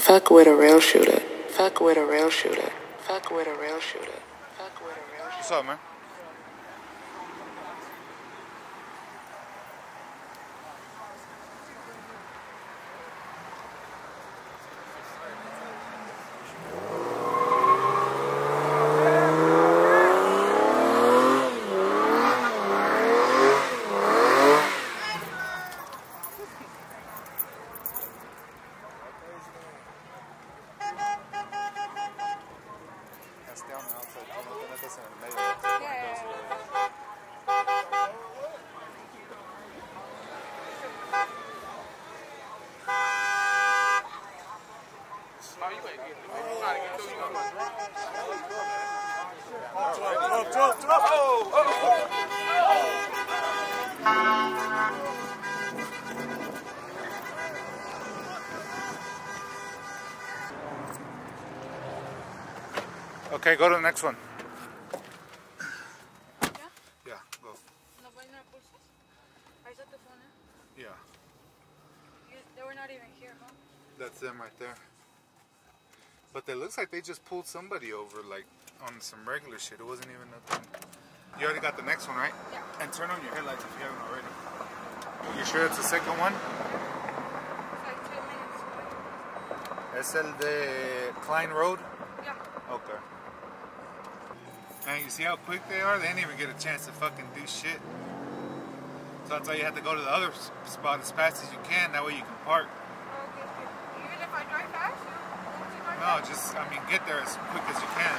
Fuck with a rail shooter. Fuck with a rail shooter. Fuck with a rail shooter. Fuck with a rail shooter. What's up, man? Okay, go to the next one. Yeah, go. Yeah. They were not even here, huh? That's them right there. But it looks like they just pulled somebody over, like, on some regular shit. It wasn't even nothing. You already got the next one, right? Yeah. And turn on your headlights if you haven't already. You sure it's the second one? It's like 2 minutes away. Es el de Klein Road? Yeah. Okay. And you see how quick they are? They didn't even get a chance to fucking do shit. So that's why you have to go to the other spot as fast as you can. That way you can park. Okay. Even if I drive fast? No, just, I mean, get there as quick as you can.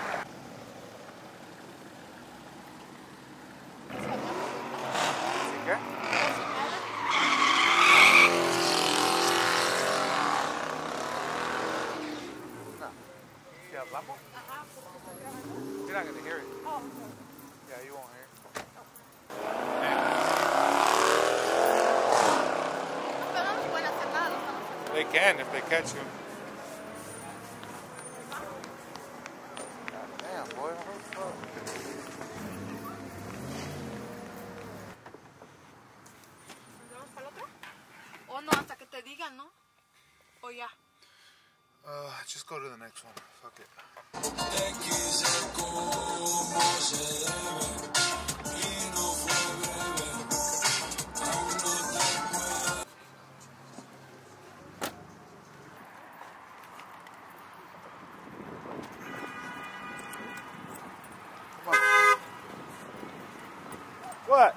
¿Sí qué? No. ¿Si hablamos? You're not going to hear it. Oh, Yeah, you won't hear it. They can if they catch you. God damn, boy. ¿Vamos para el otro? O no, hasta que te digan, ¿no? O ya. Just go to the next one. Fuck it. What?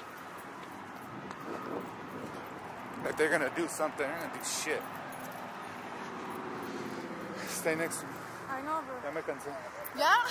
If they're gonna do something, they're gonna do shit. Stay next to me. I know, bro. Ya me cansé. ¿Ya?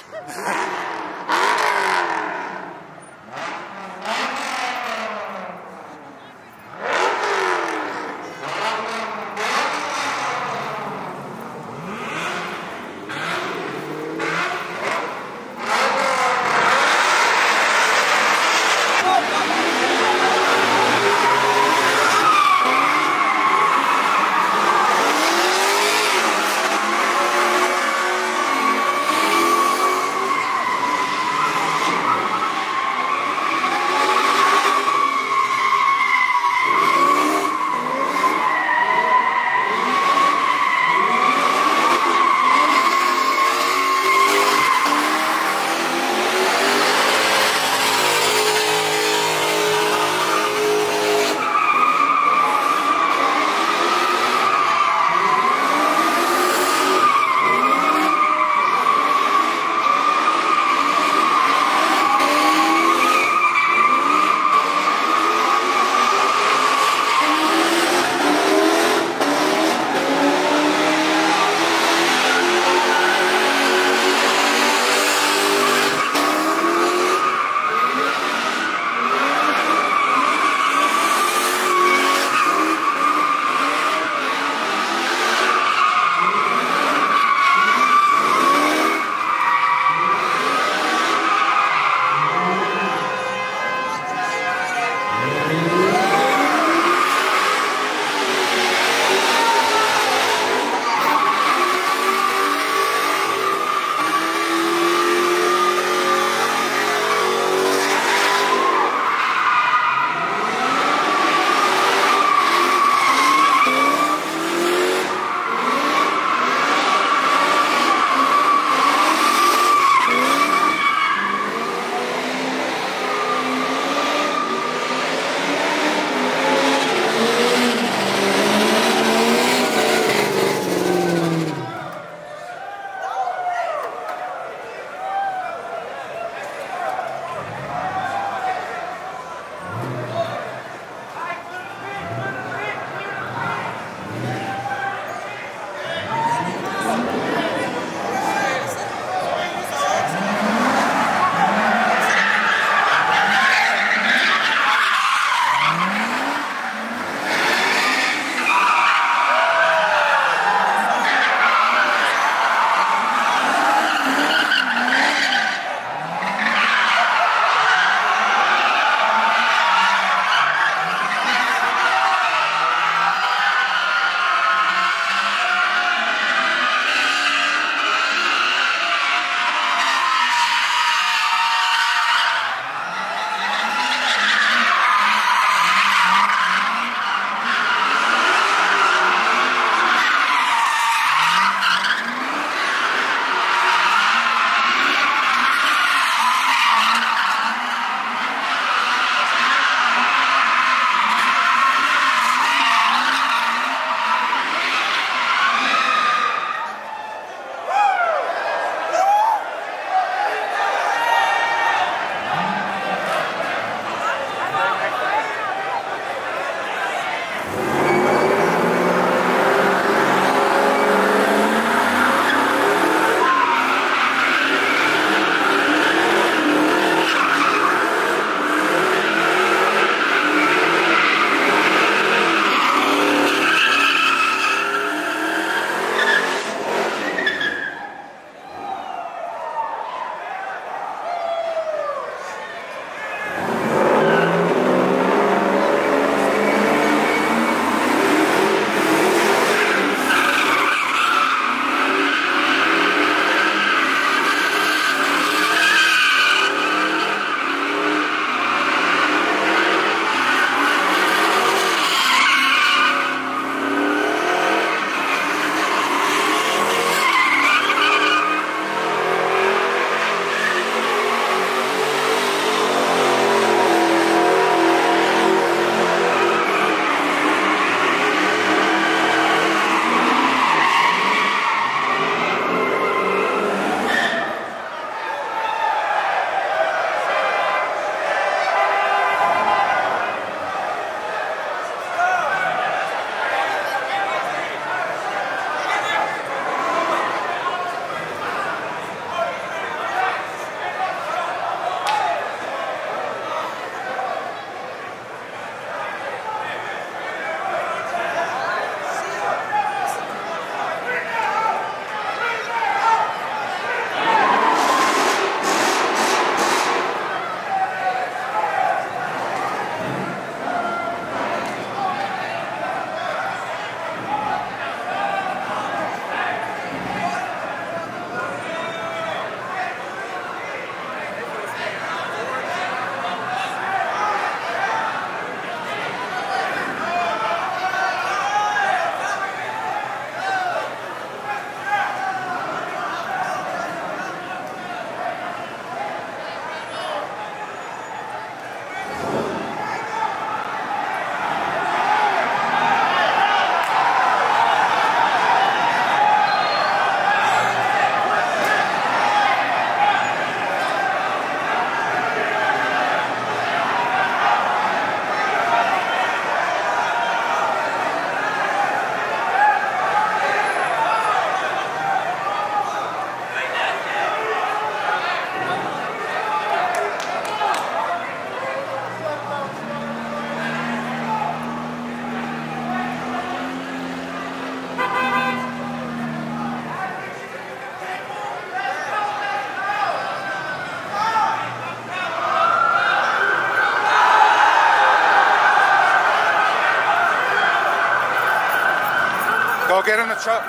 get in the truck.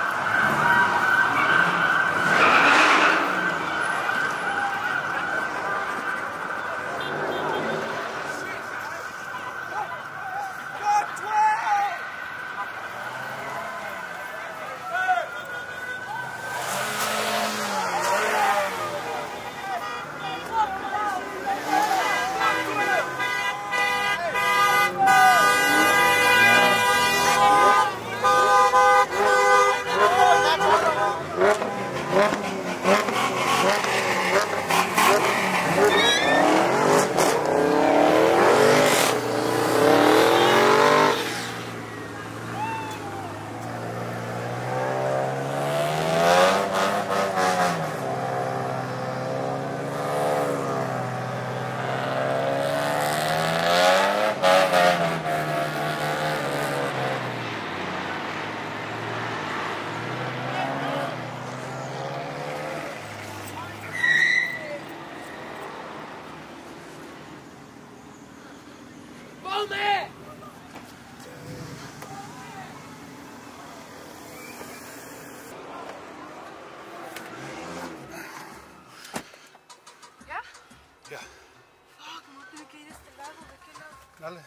Ya. Fuck, no tiene que ir a este lado, ¿de qué lado? Dale.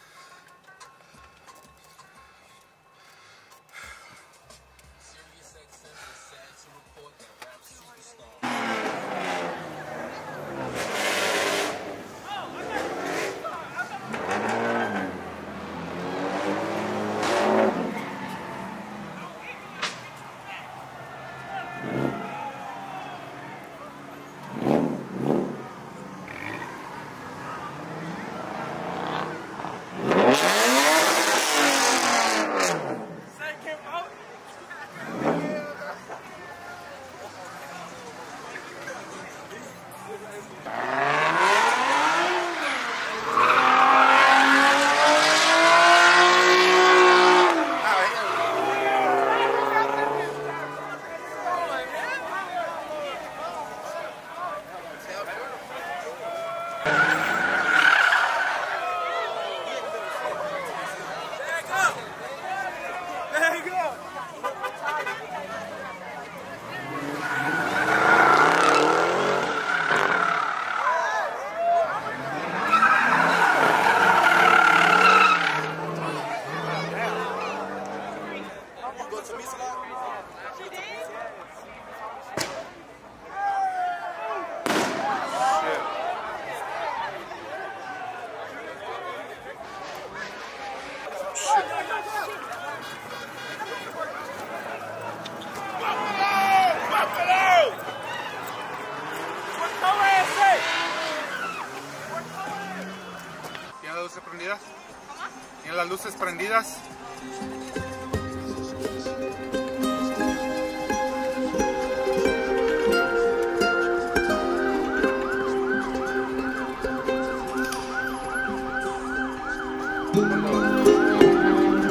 ¿Tiene las luces prendidas? ¿Tiene las luces prendidas?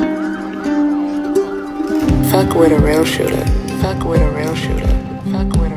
Fuck with a real shooter. Fuck with a real shooter. Fuck with